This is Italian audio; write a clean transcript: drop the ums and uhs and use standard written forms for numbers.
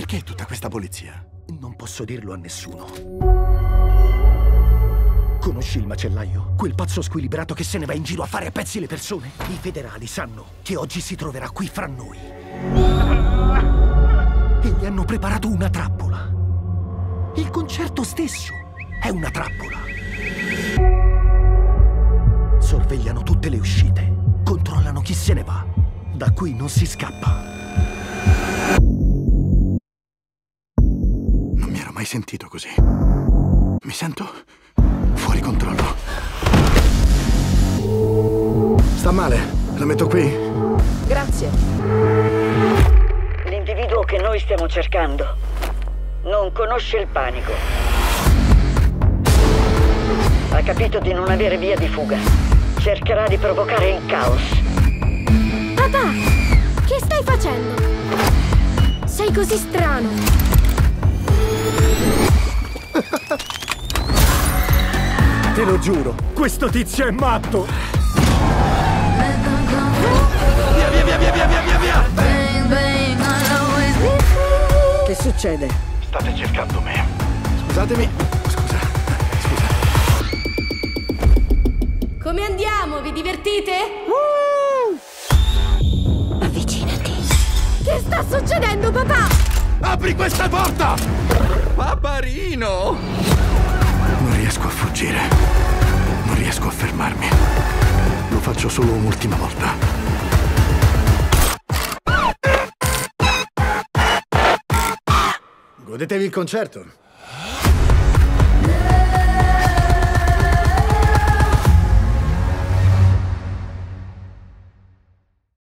Perché tutta questa polizia? Non posso dirlo a nessuno. Conosci il macellaio? Quel pazzo squilibrato che se ne va in giro a fare a pezzi le persone? I federali sanno che oggi si troverà qui fra noi. E gli hanno preparato una trappola. Il concerto stesso è una trappola. Sorvegliano tutte le uscite. Controllano chi se ne va. Da qui non si scappa. Non mi ero mai sentito così. Mi sento fuori controllo. Sta male? La metto qui? Grazie. L'individuo che noi stiamo cercando non conosce il panico. Ha capito di non avere via di fuga. Cercherà di provocare il caos. Papà, che stai facendo? Sei così strano. Te lo giuro, questo tizio è matto! Via, via, via, via, via, via, via, via! Che succede? State cercando me. Scusatemi. Scusa. Come andiamo? Vi divertite? Avvicinati. Che sta succedendo, papà? Apri questa porta! Paparino! Non riesco a fuggire. Non riesco a fermarmi. Lo faccio solo un'ultima volta. Godetevi il concerto.